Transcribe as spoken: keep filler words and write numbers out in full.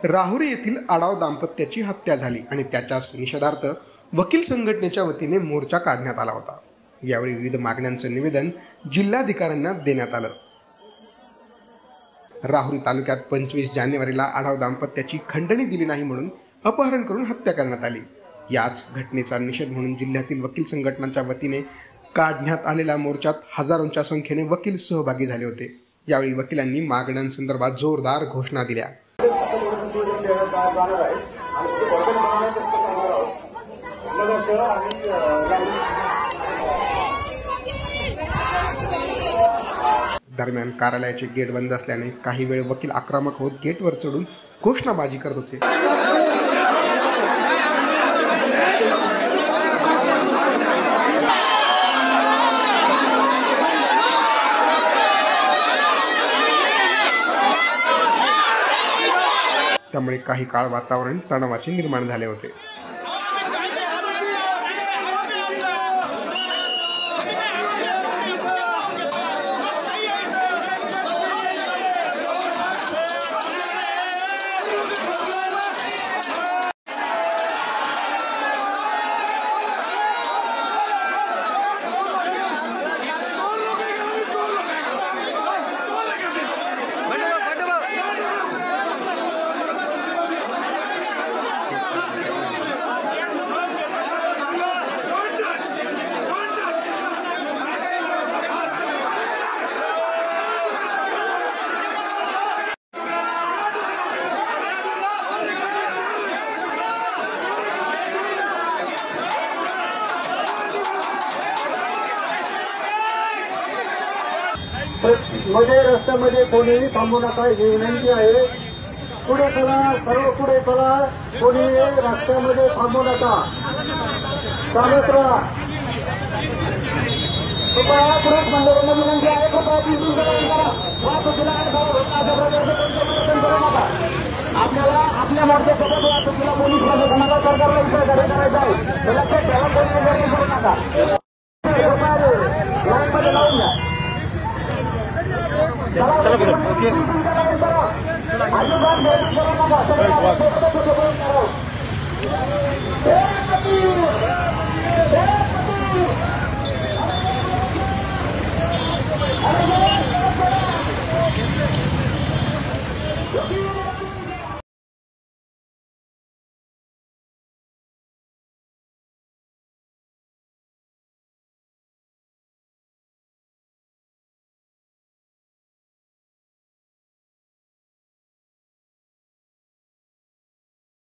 राहुरी येथील आडाव दाम्पत्याची हत्या झाली आणि त्याच्याच निषेधार्थ वकील संघटनेच्या वतीने मोर्चा काढण्यात आला होता। यावेळी विविध मागण्यांचं निवेदन जिल्हाधिकाऱ्यांना देण्यात आलं। राहुरी तालुक्यात पंचवीस जानेवारीला आडाव दाम्पत्याची खंडणी दिली नाही म्हणून अपहरण करून हत्या करण्यात आली। याच घटनेचा निषेध म्हणून जिल्ह्यातील वकील संघटनांच्या वतीने काढण्यात आलेल्या मोर्चात हजारोंच्या संख्येने वकील सहभागी झाले होते। यावेळी वकिलांनी मागण्यांसंदर्भात जोरदार घोषणा दिल्या। दरम्यान कार्यालयाचे गेट बंद असल्याने काही वेळ वकील आक्रमक होत गेटवर चढून घोषणाबाजी करत होते। त्यामुळे काही काळ वातावरण तणावाचे निर्माण झाले होते। मध्ये रस्त्यामध्ये कोणीही थांबू नका ही विनंती आहे। पुढे चला, सर्व पुढे चला, कोणी रस्त्यामध्ये थांबू नका, चालत राहा। कृपया पुरुष मंडळांना विनंती आहे, कृपया आपल्याला आपल्या मोर्चासोबत वाहतुकीला पोलीस प्रशासनाला सरकारला सहकार्य करायचं आहे। हे लक्षात ठेवा, कोणी करू नका, लाईनमध्ये लावून द्या। चला पुढे ओके चला